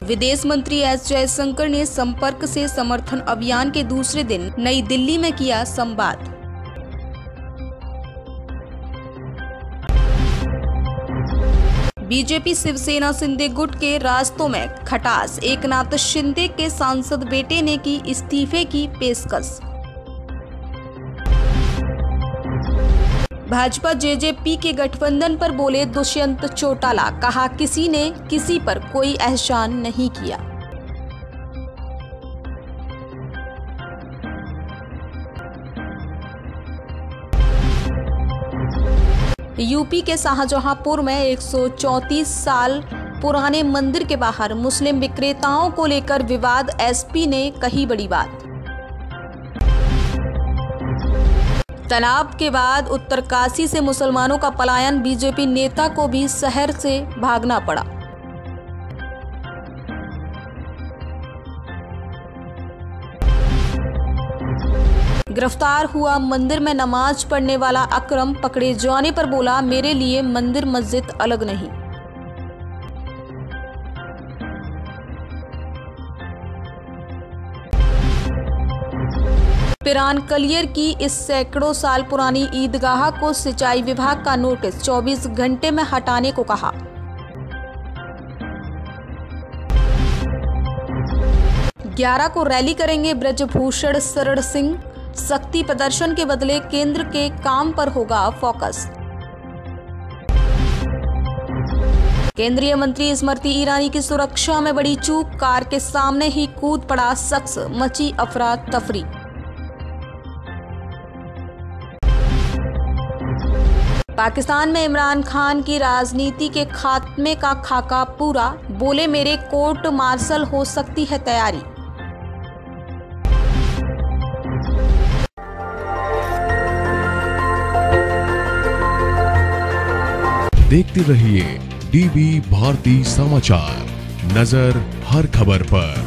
विदेश मंत्री एस जयशंकर ने संपर्क से समर्थन अभियान के दूसरे दिन नई दिल्ली में किया संवाद। बीजेपी शिवसेना शिंदे गुट के रास्तों में खटास, एकनाथ शिंदे के सांसद बेटे ने की इस्तीफे की पेशकश। भाजपा जेजेपी के गठबंधन पर बोले दुष्यंत चौटाला, कहा किसी ने किसी पर कोई एहसान नहीं किया। यूपी के शाहजहांपुर में 134 साल पुराने मंदिर के बाहर मुस्लिम विक्रेताओं को लेकर विवाद, एसपी ने कही बड़ी बात। तनाव के बाद उत्तरकाशी से मुसलमानों का पलायन, बीजेपी नेता को भी शहर से भागना पड़ा। गिरफ्तार हुआ मंदिर में नमाज पढ़ने वाला अकरम, पकड़े जाने पर बोला मेरे लिए मंदिर मस्जिद अलग नहीं। पिरान कलियर की इस सैकड़ों साल पुरानी ईदगाह को सिंचाई विभाग का नोटिस, 24 घंटे में हटाने को कहा। ग्यारह को रैली करेंगे ब्रजभूषण शरण सिंह, शक्ति प्रदर्शन के बदले केंद्र के काम पर होगा फोकस। केंद्रीय मंत्री स्मृति ईरानी की सुरक्षा में बड़ी चूक, कार के सामने ही कूद पड़ा शख्स, मची अफरा तफरी। पाकिस्तान में इमरान खान की राजनीति के खात्मे का खाका पूरा, बोले मेरे कोर्ट मार्शल हो सकती है तैयारी। देखते रहिए डीबी भारती समाचार, नजर हर खबर पर।